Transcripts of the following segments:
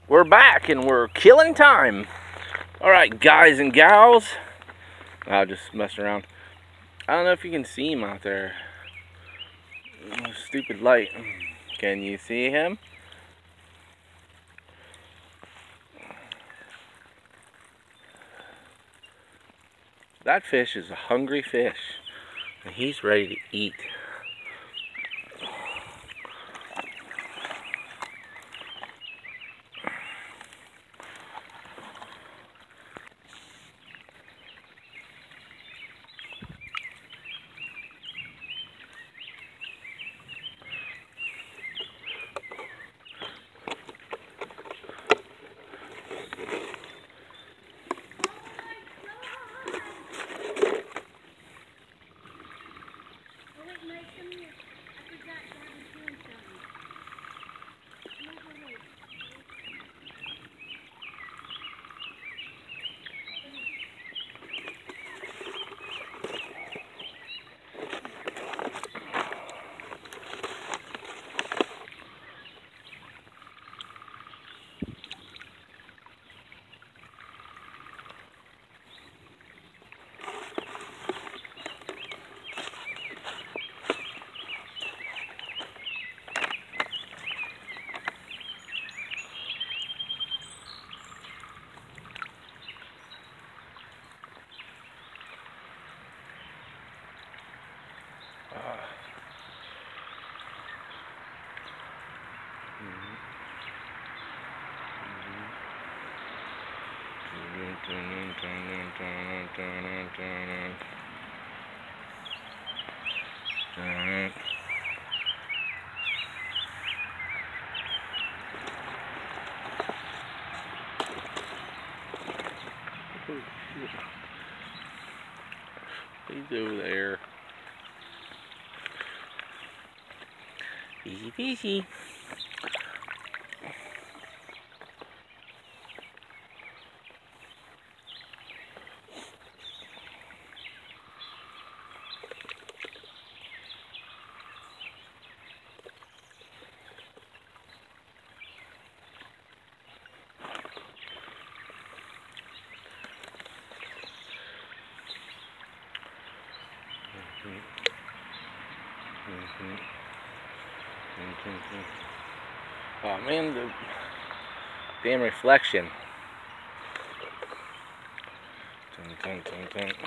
We're back and we're killing time. Alright, guys and gals. I'll just mess around. I don't know if you can see him out there. Stupid light. Can you see him? That fish is a hungry fish. And he's ready to eat. He's over there. Easy peasy. Oh man, the damn reflection. Dun, dun, dun, dun.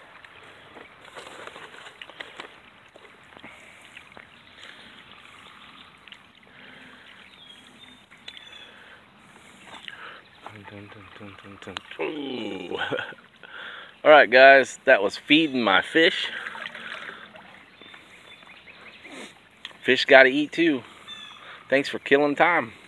Dun, dun, dun, dun, dun. Alright guys, that was feeding my fish. Fish gotta eat too. Thanks for killing time.